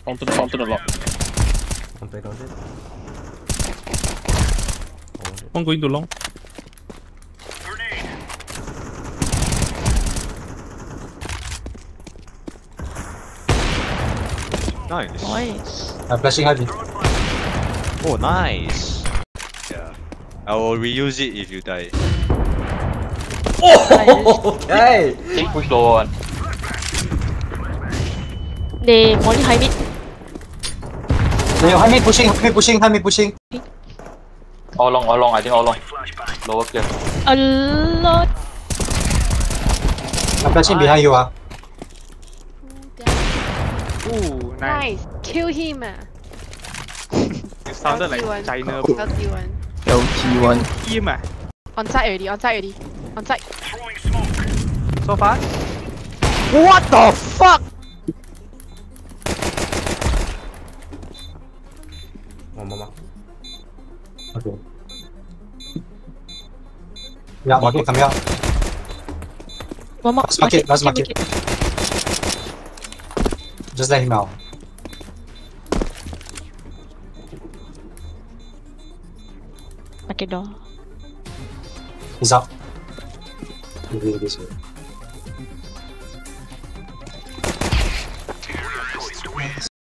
Onto the lock. Counted. One going to long. Nice. I'm flashing heavy. Oh, nice. Yeah. I will reuse it if you die. Oh, okay. Take push lower one. They molly high mid. High mid pushing. All long. I think all long. Lower clear. A lot. I'm flashing behind you. Ooh, nice. Kill him. It sounded like LT1. China. LT1. LT1. Team On site already. On site. so far. What the fuck? Mama. Okay. Yeah, market coming out. One more. Last market. Just let him out. Market door. He's out. This way.